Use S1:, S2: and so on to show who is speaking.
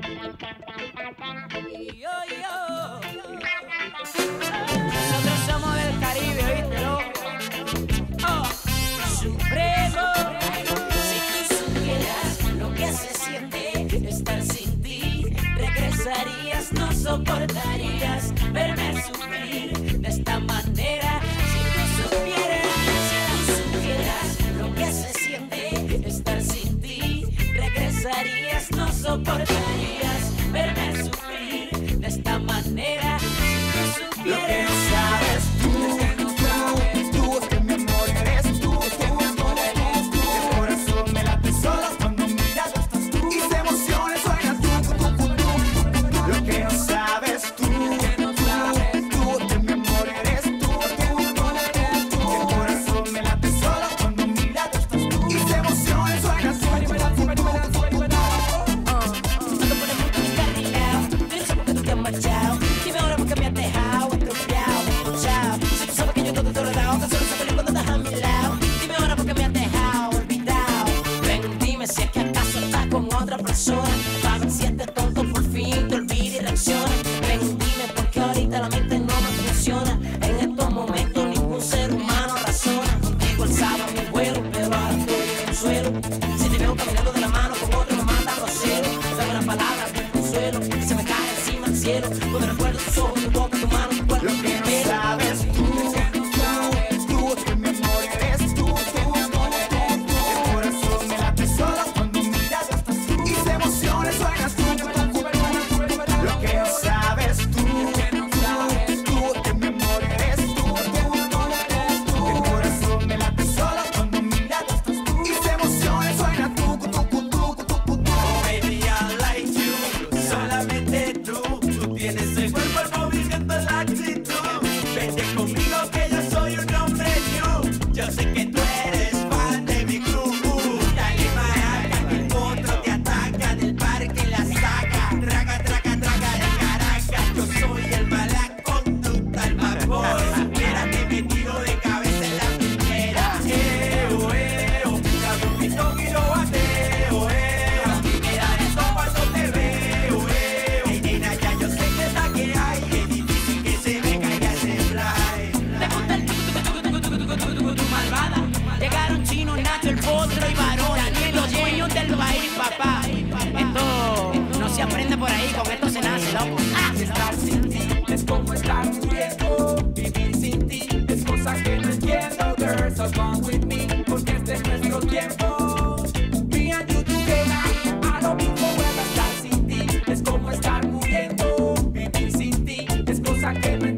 S1: Nosotros somos del Caribe, ¿oíste, loco? Oh, Supremo.
S2: Si tú supieras lo que se siente estar sin ti, regresarías, no soportarías verme sufrir de esta manera. Si tú supieras lo que se siente estar sin ti, regresarías, no soportarías verme sufrir de esta manera. Si tú
S3: Lo que no
S2: supieras.
S3: sabes tú, que mi amor eres tú, el corazón me late solo cuando miras estás tú, y se emociona suena tú. Lo que no sabes tú, que mi amor eres tú, el corazón me late solo cuando miras estás tú, y se emociona suena tú.
S2: Ando por el mundo descarrilado, tú no sabes por qué tú te has marchado. Dime ahora por qué me has dejado estropeado, chao. Si tú sabes que yo todo te lo he dado, tan solo sé feliz cuando estás a mi lado. Dime ahora por qué me has dejado olvidado. Ven, dime si es que acaso estás con otra persona, para ver si este tonto por fin te olvida y reacciona. Ven, dime por qué ahorita la mente no me funciona. En estos momentos ningún ser humano razona. Contigo alzaba mi vuelo, pero ahora estoy en el suelo. Si te veo caminando de la mano con otro me manda a los celos. Dame una palabra de consuelo, se me cae encima el cielo. Cuando recuerdo tus ojos, tu boca, tu mano, tu cuerpo,
S3: Lo
S2: tu
S3: que no
S2: pelo.
S3: sabes tú, que mi amor eres tú, el corazón me late solo cuando miras estás tú, y se emociona suena tú. Lo que no sabes tú, que mi amor eres tú, el corazón me late solo cuando miras estás tú, y se emociona suena tú.
S4: Oh, baby, I like you, solamente tú tienes el cuerpo, el movimiento, la actitud. Vete conmigo que yo soy un hombre new. Yo sé que tú eres fan de mi club. Dale maraca, que el potro te ataca, del parque la saca. Traga, traga, traga de Caracas. Yo soy el mala conducta, el vapor. Espérate, me tiro de cabeza en la primera. Dame un pistón y lo bateo, me da esto cuando te veo, Ey, nena, ya yo sé que es la que hay. Es difícil que se me caiga ese fly.
S2: Te gusta el tu malvada. Llegaron Chino, Nacho, el Potro y Varón, los dueños del país, papá. Esto no se aprende por ahí, con esto se nace, loco.
S5: Estar sin ti es como estar muriendo. Vivir sin ti es cosa que no entiendo. Girl, so come with me, porque este es nuestro tiempo. Me and you together, a lo mismo vuelve a estar sin ti. Es como estar muriendo. Vivir sin ti es cosa que no